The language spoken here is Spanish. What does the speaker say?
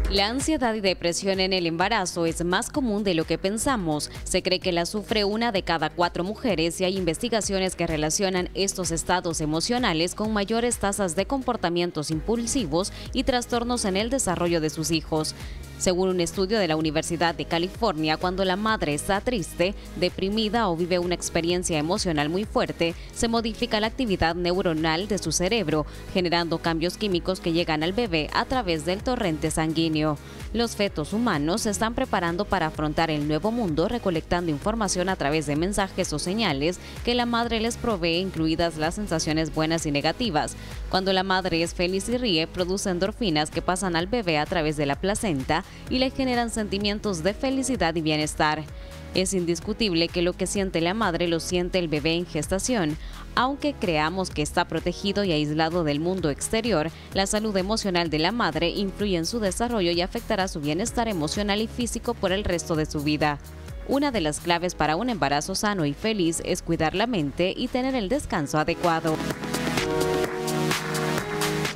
La ansiedad y depresión en el embarazo es más común de lo que pensamos. Se cree que la sufre 1 de cada 4 mujeres y hay investigaciones que relacionan estos estados emocionales con mayores tasas de comportamientos impulsivos y trastornos en el desarrollo de sus hijos. Según un estudio de la Universidad de California, cuando la madre está triste, deprimida o vive una experiencia emocional muy fuerte, se modifica la actividad neuronal de su cerebro, generando cambios químicos que llegan al bebé a través del torrente sanguíneo. Los fetos humanos se están preparando para afrontar el nuevo mundo, recolectando información a través de mensajes o señales que la madre les provee, incluidas las sensaciones buenas y negativas. Cuando la madre es feliz y ríe, produce endorfinas que pasan al bebé a través de la placenta y le generan sentimientos de felicidad y bienestar. Es indiscutible que lo que siente la madre lo siente el bebé en gestación. Aunque creamos que está protegido y aislado del mundo exterior, la salud emocional de la madre influye en su desarrollo y afectará su bienestar emocional y físico por el resto de su vida. Una de las claves para un embarazo sano y feliz es cuidar la mente y tener el descanso adecuado.